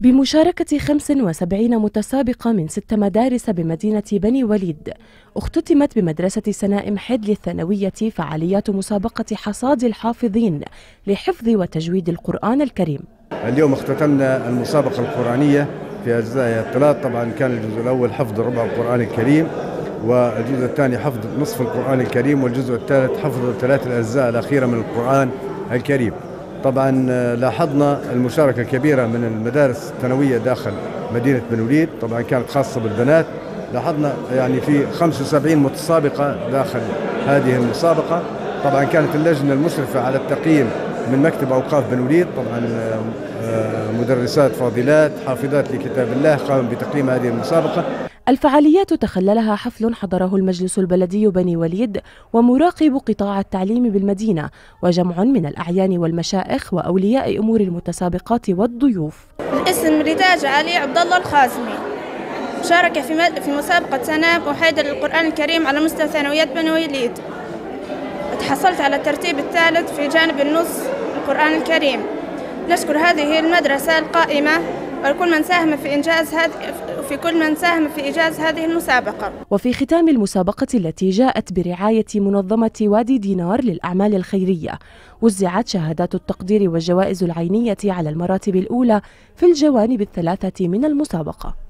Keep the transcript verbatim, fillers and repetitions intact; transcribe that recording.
بمشاركة خمس وسبعين متسابقة من ست مدارس بمدينة بني وليد، اختتمت بمدرسة سنائم حد للثانوية فعاليات مسابقة حصاد الحافظين لحفظ وتجويد القرآن الكريم. اليوم اختتمنا المسابقة القرآنية في أجزاء ثلاث. طبعا كان الجزء الأول حفظ ربع القرآن الكريم، والجزء الثاني حفظ نصف القرآن الكريم، والجزء الثالث حفظ ثلاث الأجزاء الأخيرة من القرآن الكريم. طبعا لاحظنا المشاركة الكبيرة من المدارس الثانوية داخل مدينة بني وليد، طبعا كانت خاصة بالبنات. لاحظنا يعني في خمس وسبعين متسابقة داخل هذه المسابقة. طبعا كانت اللجنة المشرفة على التقييم من مكتب أوقاف بني وليد، طبعا مدرسات فاضلات حافظات لكتاب الله قاموا بتقييم هذه المسابقة. الفعاليات تخللها حفل حضره المجلس البلدي بني وليد ومراقب قطاع التعليم بالمدينة وجمع من الأعيان والمشائخ وأولياء أمور المتسابقات والضيوف. الاسم رتاج علي عبد الله الخازمي، شارك في في مسابقة سنائم وحيدر للقرآن الكريم على مستوى ثانويات بني وليد. تحصلت على الترتيب الثالث في جانب النص القرآن الكريم. نشكر هذه المدرسة القائمة وكل من ساهم في إنجاز هذه في كل من ساهم في إنجاز هذه المسابقة. وفي ختام المسابقة التي جاءت برعاية منظمة وادي دينار للأعمال الخيرية، وزعت شهادات التقدير والجوائز العينية على المراتب الأولى في الجوانب الثلاثة من المسابقة.